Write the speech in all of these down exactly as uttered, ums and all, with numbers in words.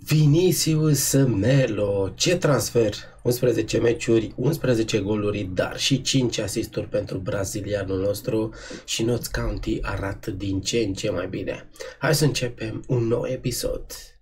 Vinicius Melo, ce transfer! unsprezece meciuri, unsprezece goluri, dar și cinci asisturi pentru brazilianul nostru și Notts County arată din ce în ce mai bine. Hai să începem un nou episod.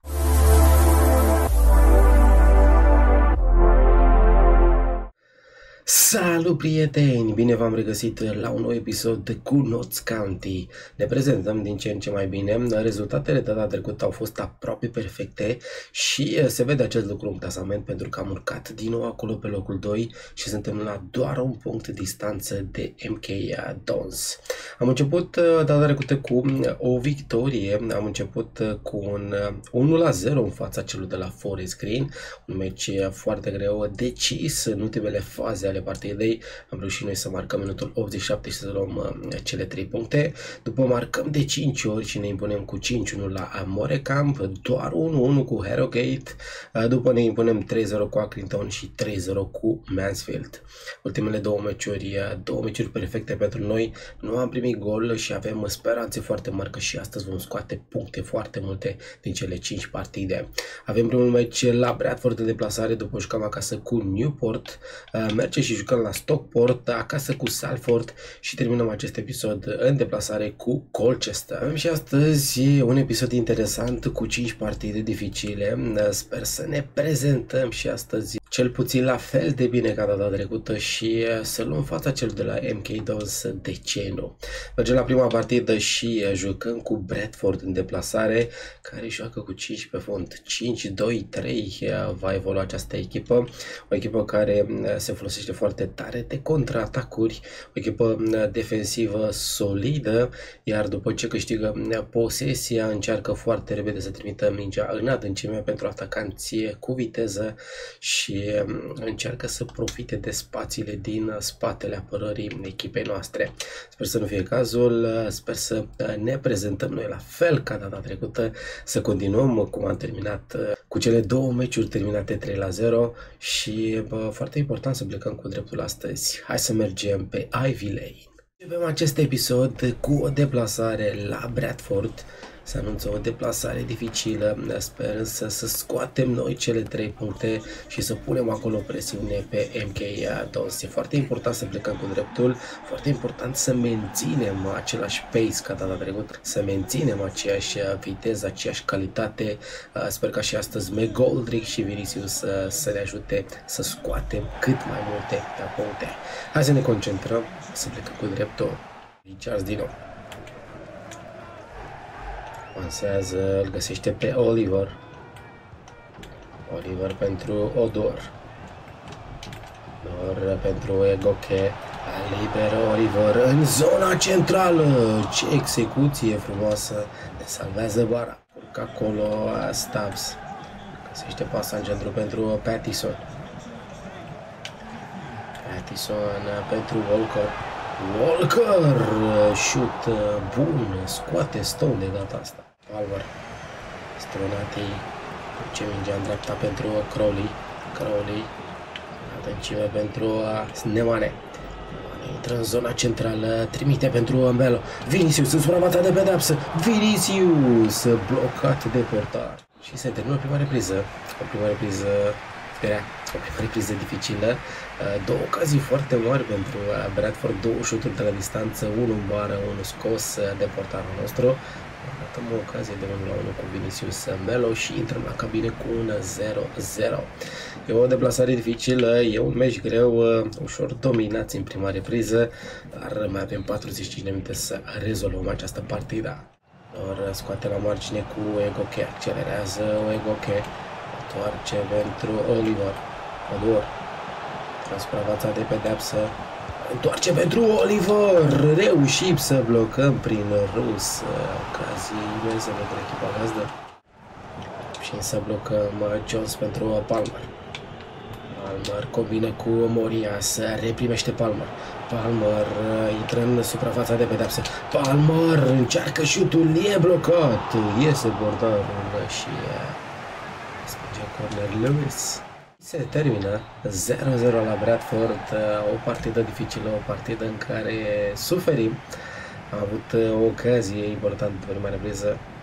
Salut prieteni! Bine v-am regăsit la un nou episod cu Notts County. Ne prezentăm din ce în ce mai bine. Rezultatele de data trecută au fost aproape perfecte și se vede acest lucru în clasament pentru că am urcat din nou acolo pe locul doi și suntem la doar un punct distanță de M K Dons. Am început data trecută cu o victorie, am început cu un unu la zero în fața celor de la Forest Green, un meci foarte greu, decis în ultimele faze ale partidei. Am reușit noi să marcăm minutul optzeci și șapte și să luăm uh, cele trei puncte. După marcăm de cinci ori și ne impunem cu cinci unu la Morecamp, doar unu unu cu Harrogate. Uh, după ne impunem trei zero cu Accrington și trei zero cu Mansfield. Ultimele două meciuri, uh, două meciuri perfecte pentru noi. Nu am primit gol și avem speranțe foarte mari că și astăzi vom scoate puncte foarte multe din cele cinci partide. Avem primul meci la Bradford de deplasare, după jucăm acasă cu Newport. Uh, merge și jucăm la Stockport, acasă cu Salford și terminăm acest episod în deplasare cu Colchester. Avem și astăzi un episod interesant cu cinci partide dificile. Sper să ne prezentăm și astăzi cel puțin la fel de bine ca data trecută și să luăm fața celor de la M K Dons, de ce nu. Mergem la prima partidă și jucăm cu Bradford în deplasare, care joacă cu cinci pe fond. cinci doi trei va evolua această echipă, o echipă care se folosește foarte tare de contraatacuri, o echipă defensivă solidă, iar după ce câștigă posesia încearcă foarte repede să trimită mingea în adâncime pentru atacanți cu viteză și încearcă să profite de spațiile din spatele apărării echipei noastre. Sper să nu fie cazul, sper să ne prezentăm noi la fel ca data trecută, să continuăm cum am terminat cu cele două meciuri terminate trei la zero și bă, foarte important să plecăm cu dreptul astăzi. Hai să mergem pe Ivy Lane. Începem acest episod cu o deplasare la Bradford. Se anunță o deplasare dificilă, sper însă să scoatem noi cele trei puncte și să punem acolo presiune pe M K Dons. E foarte important să plecăm cu dreptul, foarte important să menținem același pace ca data trecută, să menținem aceeași viteză, aceeași calitate. Sper ca și astăzi McGoldrick și Vinicius să ne ajute să scoatem cât mai multe puncte. Hai să ne concentrăm, să plecăm cu dreptul. Richards din nou. Avansează, îl găsește pe Oliver. Oliver pentru Odor. Odor pentru Egoke. Liberă Oliver în zona centrală. Ce execuție frumoasă. Ne salvează bara. Urcă acolo Stubbs. Găsește pasangerul pentru Pattison. Pattison pentru Walker. Walker, șut bun, scoate Stone de data asta. Palmer, Stronati, ce mingea în dreapta pentru Crowley. Crowley, adâncime pentru Nemane. Intră în zona centrală, trimite pentru Melo. Vinicius în suprafața de pedeapsă. Vinicius, blocat de portar. Și se termină prima repriză. O prima repriză grea, o prima repriză dificilă. Două ocazii foarte mari pentru Bradford, două șuturi de la distanță, unul în bară, unul scos de portarul nostru. Arătăm o ocazie de unu la unu cu Vinicius Melo și intrăm la cabine cu un zero zero. E o deplasare dificilă, e un meci greu, ușor dominați în prima repriză, dar mai avem patruzeci și cinci de minute să rezolvăm această partidă. Or scoate la margine cu Egoke, accelerează Egoke, întoarce pentru Oliver. Odor. Suprafața de pedeapsă, întoarce pentru Oliver, reușim să blocăm prin rus, ocazii imense pentru echipa gazdă și să blocăm Jones pentru Palmer. Palmer combină cu Morias, reprimește Palmer. Palmer intră în suprafața de pedeapsă. Palmer încearcă șutul, e blocat, iese bordarul și spune corner Lewis. Se termină zero zero la Bradford, o partidă dificilă, o partidă în care suferim. Am avut o ocazie importantă pe prima repriză,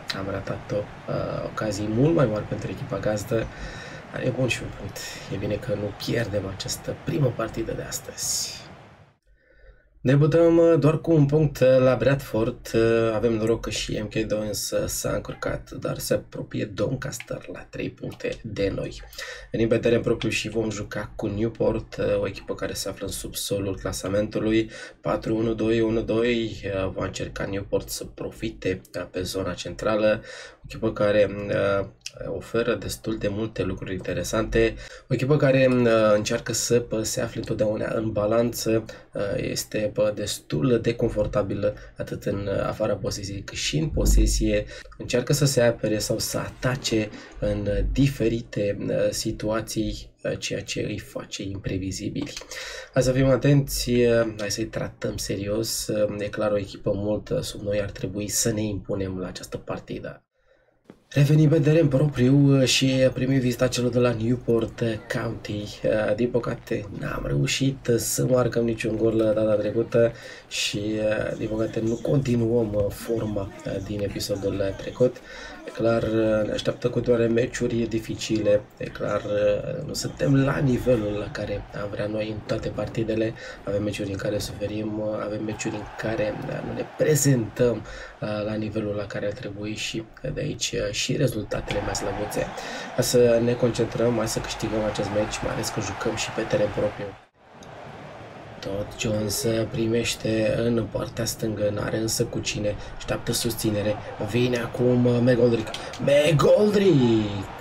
am ratat-o, uh, ocazii mult mai mari pentru echipa gazdă, dar e bun și un punct. E bine că nu pierdem această primă partidă de astăzi. Debutăm doar cu un punct la Bradford, avem noroc că și M K Dons s-a încurcat, dar se apropie Doncaster la trei puncte de noi. Venim pe teren propriu și vom juca cu Newport, o echipă care se află în subsolul clasamentului. patru unu doi unu doi, va încerca Newport să profite pe zona centrală, o echipă care oferă destul de multe lucruri interesante, o echipă care încearcă să se afle întotdeauna în balanță, este destul de confortabilă atât în afara posesiei cât și în posesie, încearcă să se apere sau să atace în diferite situații, ceea ce îi face imprevizibili. Hai să fim atenți, hai să-i tratăm serios, e clar o echipă mult sub noi, ar trebui să ne impunem la această partidă. Revenim pe teren propriu și primim vizita celor de la Newport County. Din păcate n-am reușit să marcăm niciun gol data trecută și din păcate nu continuăm forma din episodul trecut. E clar, ne așteaptă cu doar meciuri dificile, e clar, nu suntem la nivelul la care am vrea noi în toate partidele, avem meciuri în care suferim, avem meciuri în care nu ne prezentăm la nivelul la care ar trebui și de aici și rezultatele mai slăbuțe. Hai să ne concentrăm, hai să câștigăm acest meci, mai ales că jucăm și pe teren propriu. Tot Jones primește în partea stângă, n-are însă cu cine, așteaptă susținere, vine acum McGoldrick, McGoldrick!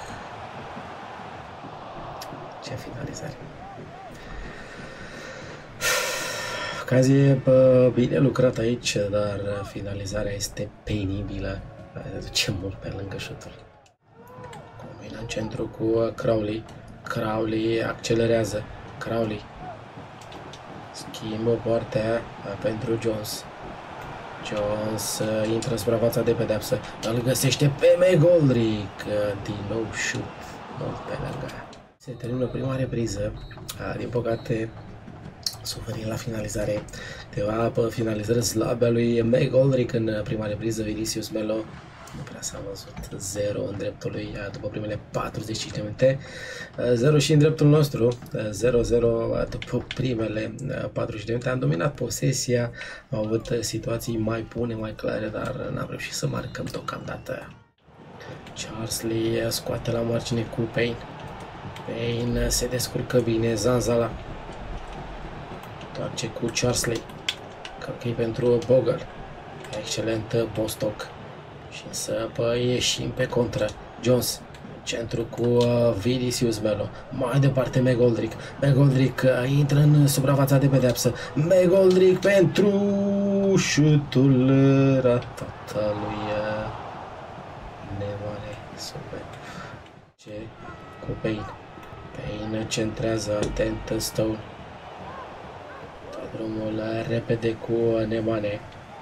Ce finalizare! Ocazie bine lucrat aici, dar finalizarea este penibilă, duce mult pe lângă șutul. Combina în centru cu Crowley, Crowley accelerează, Crowley schimbă partea pentru Jones. Jones uh, intră spre fața de pedeapsă. Îl găsește pe McGoldrick. Din nou șut. Mult pe lângă. Se termină prima repriză. Uh, din păcate, suferim la finalizare. Câteva finalizări slabe a lui McGoldrick în prima repriză. Vinicius Melo nu prea s-a văzut. zero în dreptul lui după primele patruzeci și cinci de minute. zero și în dreptul nostru. zero zero după primele patruzeci și cinci de minute. Am dominat posesia. Am avut situații mai bune, mai clare, dar n-am reușit să marcăm deocamdată. Charsley scoate la margine cu Payne. Payne se descurcă bine. Zanzala toarce cu Charsley. Călcăi pentru Bogle. Excelent Bostock. Și să ieșim pe contră. Jones, centru cu uh, Vinicius Melo. Mai departe McGoldrick. McGoldrick uh, intră în suprafața de pedeapsă. McGoldrick pentru șutul ratat lui uh, Nevale. Super. Ce? Cu Payne. Payne centrează, atent Stone. Tot drumul uh, repede cu uh, Nemane.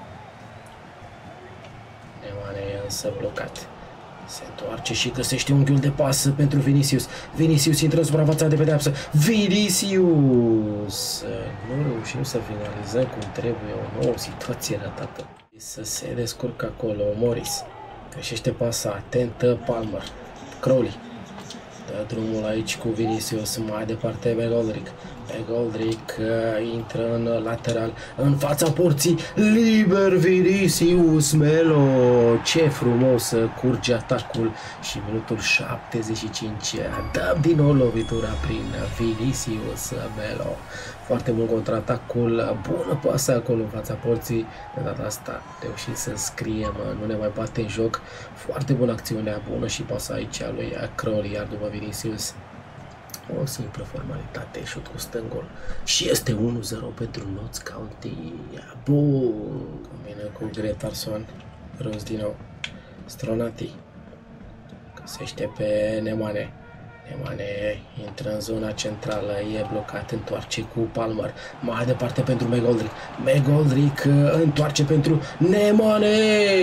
Nemane e însă blocat. Se întoarce și găsește unghiul de pas pentru Vinicius. Vinicius intră în suprafața de pedeapsă. Vinicius! Nu reușim să finalizăm cum trebuie, o nouă situație ratată. Să se descurcă acolo Morris. Greșește pasa, atentă Palmer. Crowley. Dă drumul aici cu Vinicius, mai departe McGoldrick. McGoldrick uh, intră în lateral, în fața porții, liber Vinicius Melo. Ce frumos curge atacul și minutul șaptezeci și cinci. Dăm din nou lovitura prin Vinicius Melo. Foarte bun contraatacul, bună pasă acolo în fața porții. De data asta reușim să scriem, nu ne mai bate în joc. Foarte bună acțiunea, bună și pasa aici a lui Crowley, iar după Vinicius o simplă formalitate, șut cu stângul. Și este unu zero pentru Notts County. Bun! Combină cu Gretarson. Rus din nou. Stronati. Găsește pe Nemane. Nemane intră în zona centrală, e blocat, întoarce cu Palmer, mai departe pentru McGoldrick, McGoldrick întoarce pentru Nemane,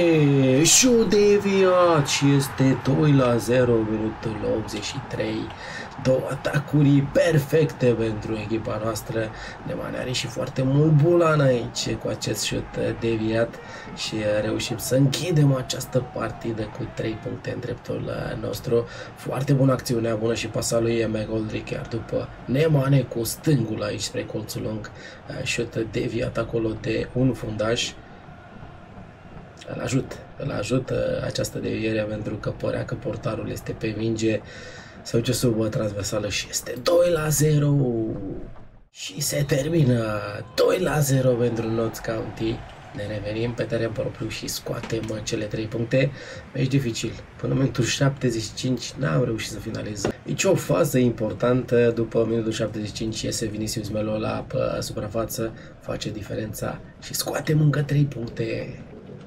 șut deviat și este doi la zero, minutul optzeci și trei, două atacuri perfecte pentru echipa noastră. Nemane are și foarte mult bulan aici cu acest șut deviat și reușim să închidem această partidă cu trei puncte în dreptul nostru. Foarte bună acțiune, bună și pasa lui McGoldrick, chiar după Nemane cu stângul aici spre colțul lung, șut deviat acolo de un fundaș. Îl ajut, îl ajută această deviere pentru că părea că portarul este pe minge, se duce sub transversală și este doi la zero și se termină doi la zero pentru Notts County. Ne revenim pe teren propriu și scoatem cele trei puncte. Meci dificil. Până în minutul șaptezeci și cinci n-am reușit să finalizăm. Deci o fază importantă. După minutul șaptezeci și cinci iese Vinicius Melo la suprafață, face diferența și scoatem încă trei puncte.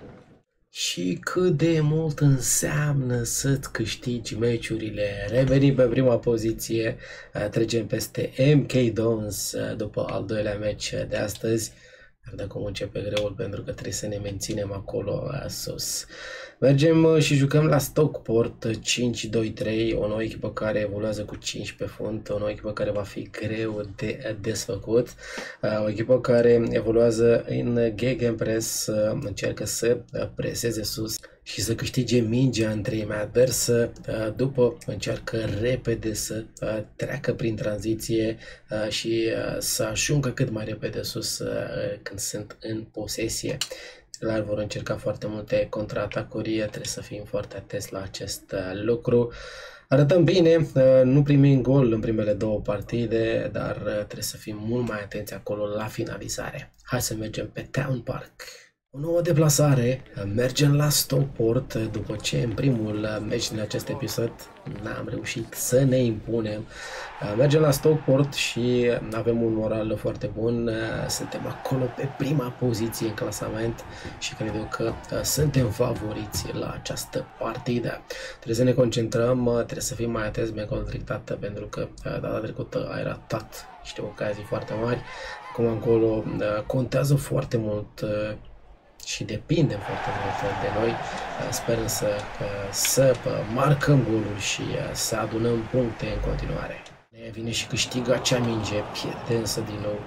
Și cât de mult înseamnă să-ți câștigi meciurile. Revenim pe prima poziție, trecem peste M K Dons după al doilea meci de astăzi. Dar de acum începe greul pentru că trebuie să ne menținem acolo sus. Mergem și jucăm la Stockport cinci doi trei, o nouă echipă care evoluează cu cinci pe fund, o nouă echipă care va fi greu de desfăcut, o echipă care evoluează în gegenpress, încearcă să preseze sus și să câștige mingea în treimea adversă, după încearcă repede să treacă prin tranziție și să ajungă cât mai repede sus când sunt în posesie. Clar vor încerca foarte multe contraatacuri, trebuie să fim foarte atenți la acest lucru. Arătăm bine, nu primim gol în primele două partide, dar trebuie să fim mult mai atenți acolo la finalizare. Hai să mergem pe Town Park. O nouă deplasare, mergem la Stockport după ce în primul meci din acest episod n-am reușit să ne impunem. Mergem la Stockport și avem un moral foarte bun, suntem acolo pe prima poziție în clasament și cred eu că suntem favoriți la această partidă. Trebuie să ne concentrăm, trebuie să fim mai atenți McGoldrick, tată, pentru că data trecută ai ratat niște ocazii foarte mari. Acum încolo contează foarte mult și depinde foarte mult de noi. Sperăm să, să marcăm goluri și să adunăm puncte în continuare. Ne vine și câștigă acea minge, pierde însă din nou.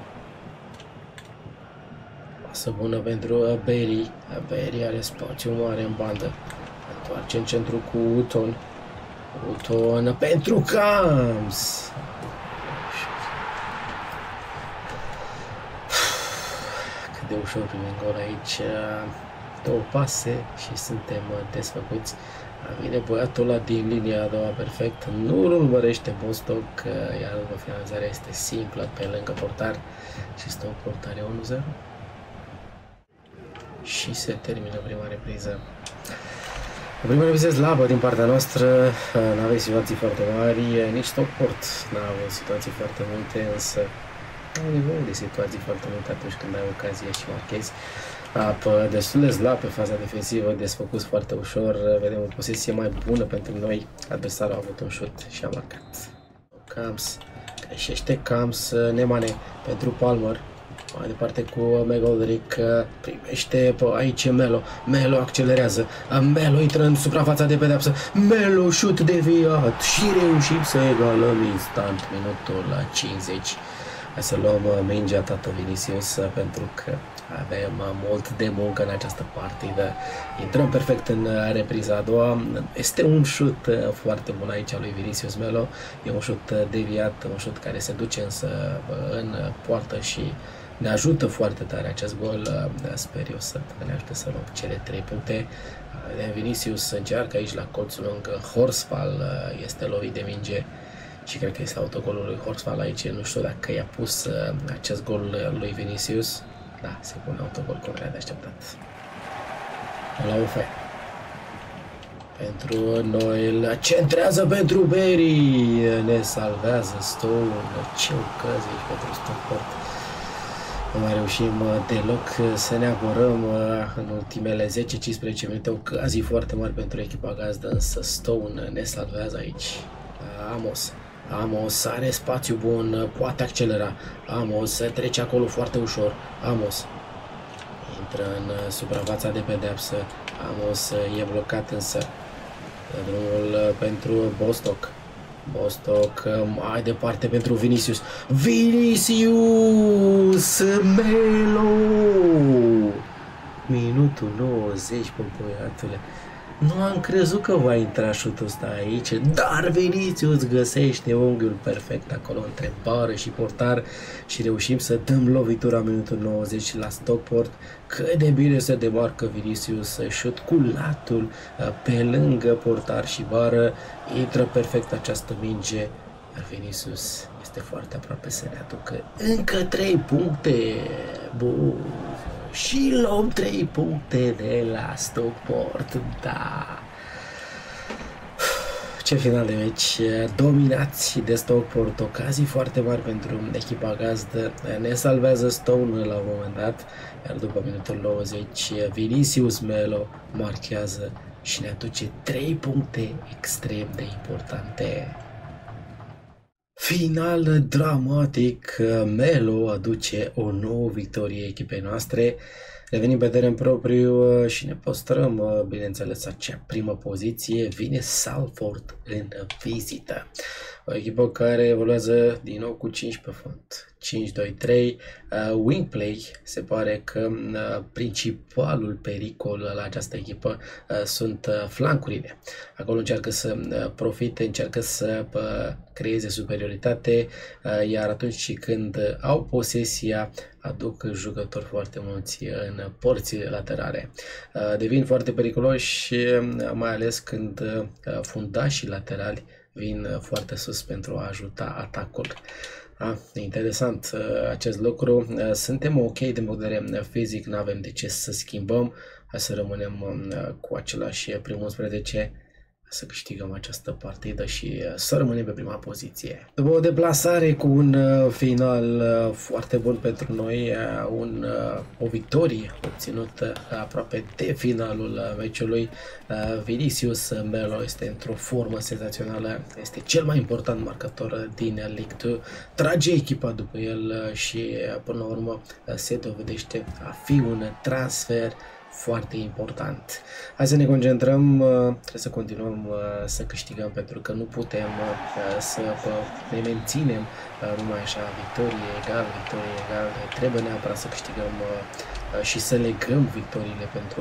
Pasă bună pentru Berry. Berry are spațiu mare în bandă. Întoarce în centru cu Uton. Uton pentru Camps. De ușor primim gol aici, două pase și suntem desfăcuți. Vine băiatul ăla din linia a doua perfect, nu îl urmărește Bostock, iar după finalizarea este simplă pe lângă portar și Stockport are unu zero. Și se termină prima repriză. O prima repriză slabă din partea noastră, nu avem situații foarte mari, nici Stockport nu a avut situații foarte multe, însă au nevoie de situații foarte multe atunci când ai ocazie și marchezi. Apă destul de slab pe faza defensivă, desfăcuți foarte ușor, vedem o posesie mai bună pentru noi, adversarul a avut un șut și a marcat. Camps, greșește Camps, Nemane pentru Palmer, mai departe cu McGoldrick, primește pe aici Melo, Melo accelerează, Melo intră în suprafața de pedeapsă, Melo șut deviat și reușim să egalăm instant minutul cincizeci. Hai să luăm mingea, tată Vinicius, pentru că avem mult de muncă în această partidă. Intrăm perfect în repriza a doua. Este un șut foarte bun aici al lui Vinicius Melo. E un șut deviat, un șut care se duce însă în poartă și ne ajută foarte tare acest gol. Sper eu să ne ajute să luăm cele trei puncte. Vinicius încearcă aici la colțul lung. Horsfall este lovit de minge. Și cred că este autogolul lui Horsfall aici, nu știu dacă i-a pus uh, acest gol lui Vinicius. Da, se pune autogol cum era de așteptat. La U F. Pentru Noel, centrează pentru Berry, ne salvează Stone, ce ocazii aici pentru Stockport. Nu mai reușim deloc să ne apărăm în ultimele zece cincisprezece minute, ocazii foarte mari pentru echipa gazdă, însă Stone ne salvează aici. Amos. Amos are spațiu bun, poate accelera. Amos trece acolo foarte ușor. Amos intră în suprafața de pedeapsă. Amos e blocat însă. Drumul pentru Bostock. Bostock mai departe pentru Vinicius. Vinicius Melo! Minutul nouăzeci, pe băiatule. Nu am crezut că va intra șutul ăsta aici, dar Vinicius găsește unghiul perfect acolo între bară și portar și reușim să dăm lovitura minutul nouăzeci la Stockport. Cât de bine se demarcă Vinicius, șut cu latul pe lângă portar și bară, intră perfect această minge, iar Vinicius este foarte aproape să ne aducă încă trei puncte. Bun. Și luăm trei puncte de la Stockport, da. Ce final de meci, dominați de Stockport, ocazii foarte mari pentru echipa gazdă, ne salvează Stone la un moment dat, iar după minutul nouăzeci Vinicius Melo marchează și ne aduce trei puncte extrem de importante. Final dramatic, Melo aduce o nouă victorie echipei noastre, revenim pe teren propriu și ne păstrăm, bineînțeles, acea primă poziție, vine Salford în vizită. O echipă care evoluează din nou cu cinci pe fund, cinci doi trei, uh, wing play, se pare că uh, principalul pericol la această echipă uh, sunt uh, flancurile. Acolo încearcă să uh, profite, încearcă să uh, creeze superioritate, uh, iar atunci când au posesia, aduc jucători foarte mulți în porțile laterale. Uh, devin foarte periculoși, uh, mai ales când uh, fundașii laterali vin foarte sus pentru a ajuta atacul. A, interesant uh, acest lucru. Uh, suntem ok din punct de vedere fizic, nu avem de ce să schimbăm. Hai să rămânem uh, cu același primul unsprezece, să câștigăm această partidă și uh, să rămânem pe prima poziție. După o deplasare cu un uh, final uh, foarte bun pentru noi, uh, un, uh, o victorie obținută uh, aproape de finalul uh, meciului, uh, Vinicius Melo este într-o formă senzațională, este cel mai important marcator din League doi, trage echipa după el uh, și uh, până la urmă uh, se dovedește a fi un transfer foarte important. Hai să ne concentrăm, trebuie să continuăm să câștigăm, pentru că nu putem să ne menținem numai așa, victorie egal, victorie egal, trebuie neapărat să câștigăm și să legăm victoriile pentru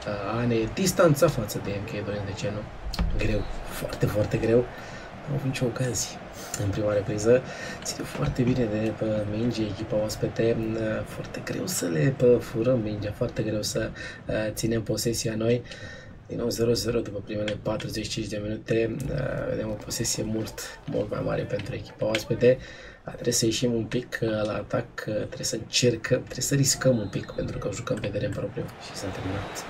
a ne distanța față de M K doi, de ce nu? Greu, foarte, foarte greu, nu am nicio ocazie. În prima repriză ține foarte bine de pe minge echipa oaspete, foarte greu să le furăm mingea, foarte greu să ținem posesia noi. Din nou zero zero după primele patruzeci și cinci de minute, vedem o posesie mult, mult mai mare pentru echipa oaspete. Trebuie să ieșim un pic la atac, trebuie să încercăm, trebuie să riscăm un pic, pentru că jucăm pe teren propriu și s-a terminat.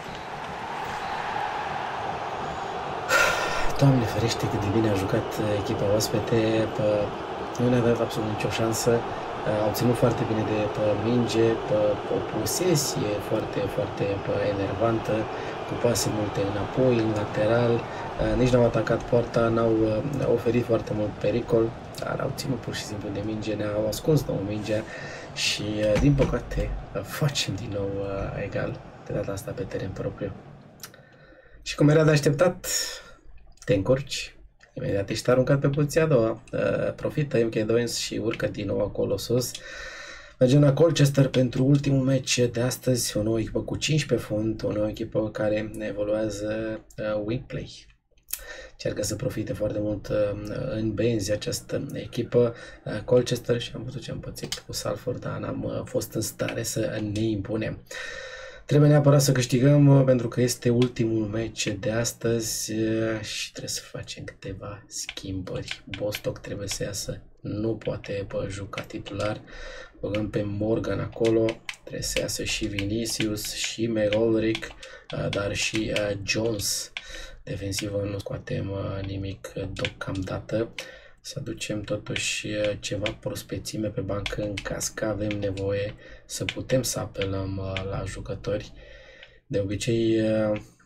Doamne ferește cât de bine a jucat echipa oaspete, nu ne-a dat absolut nicio șansă, au ținut foarte bine de pe minge, pe o posesie foarte, foarte enervantă, cu pase multe înapoi, în lateral, nici n-au atacat poarta, n-au oferit foarte mult pericol, dar au ținut pur și simplu de minge, ne-au ascuns nouă mingea și, din păcate, facem din nou egal, de data asta pe teren propriu. Și cum era de așteptat, te încurci, imediat ești aruncat pe poziția a doua, uh, profită M K doi și urcă din nou acolo sus. Mergem la Colchester pentru ultimul meci de astăzi, o nouă echipă cu cinci pe fund, o nouă echipă care evoluează uh, wing play. Încearcă să profite foarte mult uh, în benzi această echipă, uh, Colchester, și am văzut ce am pățit cu Salford, dar n-am uh, fost în stare să ne impunem. Trebuie neapărat să câștigăm, pentru că este ultimul meci de astăzi și trebuie să facem câteva schimbări. Bostock trebuie să iasă, nu poate juca titular. Băgăm pe Morgan acolo, trebuie să iasă și Vinicius și McGoldrick, dar și Jones. Defensivă nu scoatem nimic deocamdată. Să aducem totuși ceva prospețime pe bancă în caz că avem nevoie să putem să apelăm la jucători. De obicei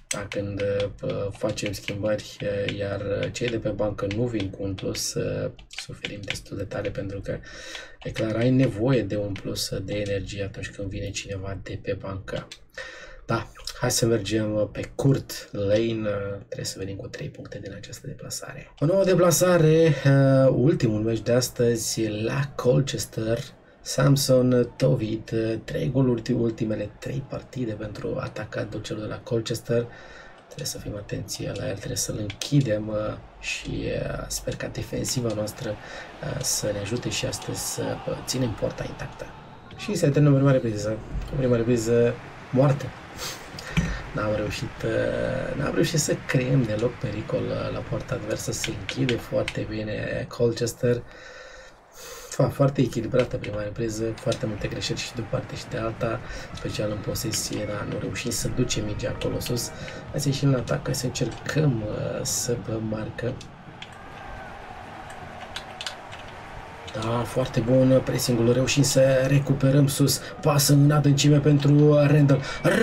Da, când uh, facem schimbări, uh, iar cei de pe bancă nu vin cu un plus, uh, suferim destul de tare, pentru că e clar, ai nevoie de un plus de energie atunci când vine cineva de pe bancă. Da, hai să mergem pe Kurt Lane, trebuie să venim cu trei puncte din această deplasare. O nouă deplasare, uh, ultimul meci de astăzi la Colchester. Samson Tovit, trei goluri ultimele trei partide pentru atacantul celor de la Colchester. Trebuie să fim atenți la el, trebuie să-l închidem și sper ca defensiva noastră să ne ajute și astăzi să ținem porta intactă. Și se termină prima repriză, prima repriză moartă. N-am reușit, n-am reușit să creăm deloc pericol la poarta adversă, se închide foarte bine Colchester. Foarte echilibrată prima repriză, foarte multe greșeli și de o parte și de alta, special în posesie, dar nu reușim să ducem mingea acolo sus. Hai să ieșim în atac, hai să încercăm uh, să vă marcăm. Da, foarte bun pressing-ul, reușim să recuperăm sus, pasă în adâncime pentru Randall.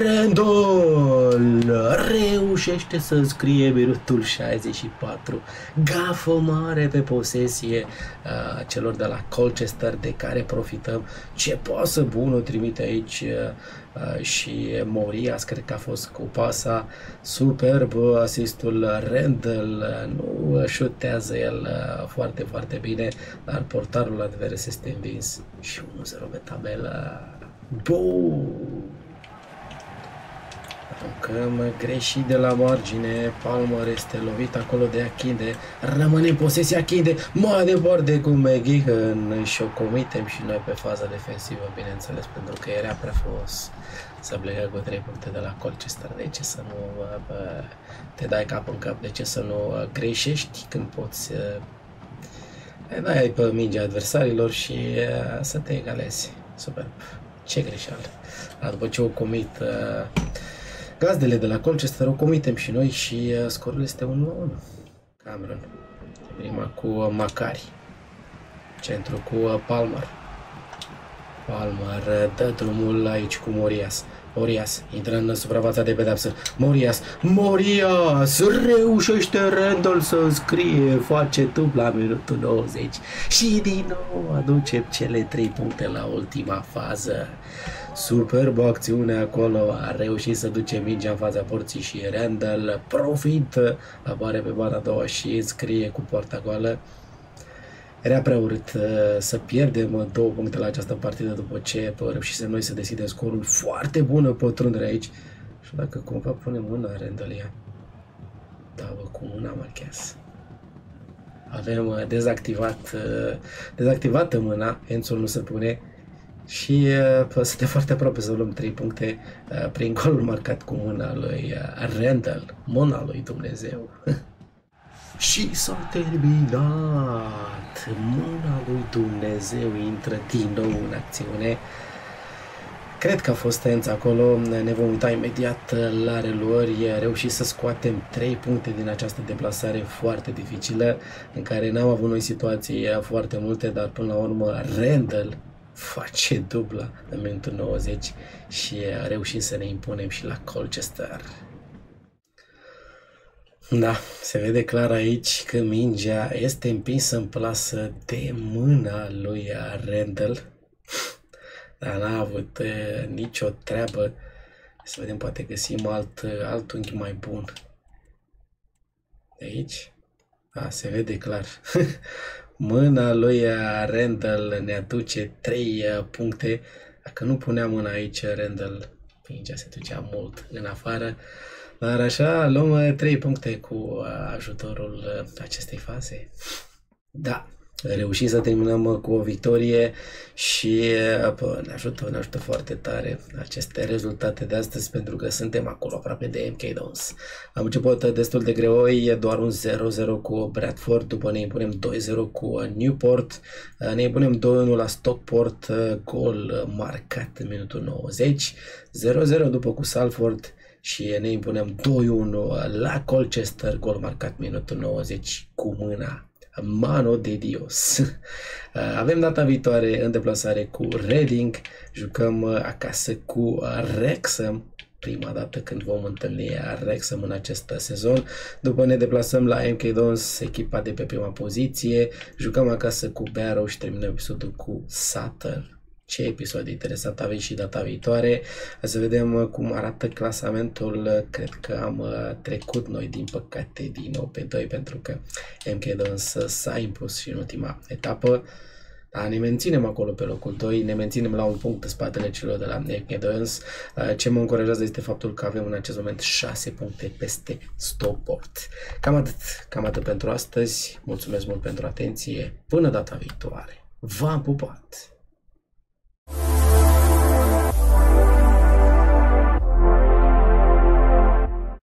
Randall reușește să înscrie minutul șaizeci și patru. Gafă mare pe posesie uh, celor de la Colchester, de care profităm. Ce pasă bună trimite aici uh, și Morias, cred că a fost cu pasa. Superb asistul Randall, nu șutează el uh, foarte, foarte bine, dar portarul advers este învins și unu zero pe tabelă. Buu! Aruncăm greșit de la margine, Palmer este lovit acolo de Akinde, rămâne în posesia Akinde, mai departe cu McGeehan și o comitem și noi pe faza defensivă, bineînțeles, pentru că era prea frumos să plecăm cu trei puncte de la Colchester. De ce să nu bă, te dai cap în cap, de ce să nu greșești când poți dai pe mingea adversarilor și uh, să te egalezi. Superb. Ce greșeală. După ce o comit uh, gazdele de la Colchester, o comitem și noi și uh, scorul este unu la unu. Cameron. Prima cu uh, Macari. Centru cu uh, Palmer. Palmer uh, dă drumul aici cu Morias. Morias intră în suprafața de pedeapsă. Morias, Morias reușește Randall să înscrie, face dubla la minutul nouăzeci și din nou aduce cele trei puncte la ultima fază. Superbă acțiune acolo, a reușit să duce mingea în fața porții și Randall profită, apare pe banda a doua și înscrie cu poarta goală. Era prea urât uh, să pierdem două puncte la această partidă după ce reușisem noi să deschidem scorul. Foarte bună pătrundere aici. Și dacă cumva punem mâna Randall, da, bă, cu mâna marchează. Avem uh, dezactivat, uh, dezactivată mâna, Ențul nu se pune și uh, suntem foarte aproape să luăm trei puncte uh, prin golul marcat cu mâna lui uh, Randall, mâna lui Dumnezeu. Și s-a terminat. Mâna lui Dumnezeu intră din nou în acțiune. Cred că a fost Enț acolo. Ne vom uita imediat la reluări. A reușit să scoatem trei puncte din această deplasare foarte dificilă, în care n-am avut noi situații foarte multe, dar până la urmă Randall face dubla în minutul nouăzeci și a reușit să ne impunem și la Colchester. Da, se vede clar aici că mingea este împinsă în plasă de mâna lui Randall. Dar n-a avut uh, nicio treabă. Să vedem, poate găsim alt, uh, alt unghi mai bun. De aici? Da, se vede clar. Mâna lui Randall ne aduce trei uh, puncte. Dacă nu puneam mâna aici, Randall, mingea se ducea mult în afară. Dar așa luăm trei puncte cu ajutorul acestei faze. Da, reușim să terminăm cu o victorie și bă, ne ajută, ne ajută foarte tare aceste rezultate de astăzi, pentru că suntem acolo aproape de M K Dons. Am început destul de greoi, doar un zero zero cu Bradford, după ne impunem doi zero cu Newport, ne impunem doi unu la Stockport, gol marcat în minutul nouăzeci, zero zero după cu Salford și ne impunem doi unu la Colchester, gol marcat minutul nouăzeci cu mâna. Mano de Dios. Avem data viitoare în deplasare cu Reading, jucăm acasă cu Wrexham prima dată când vom întâlni Wrexham în acest sezon. După ne deplasăm la M K Dons, echipa de pe prima poziție, jucăm acasă cu Barrow și terminăm episodul cu Sutton. Ce episod interesant avem și data viitoare. Să vedem cum arată clasamentul. Cred că am trecut noi, din păcate, din nou pe doi, pentru că M K Dons s-a impus și în ultima etapă. Da, ne menținem acolo pe locul doi, ne menținem la un punct în spatele celor de la M K Dons. Ce mă încurajează este faptul că avem în acest moment șase puncte peste Stockport. Cam atât, cam atât pentru astăzi. Mulțumesc mult pentru atenție. Până data viitoare. V-am pupat!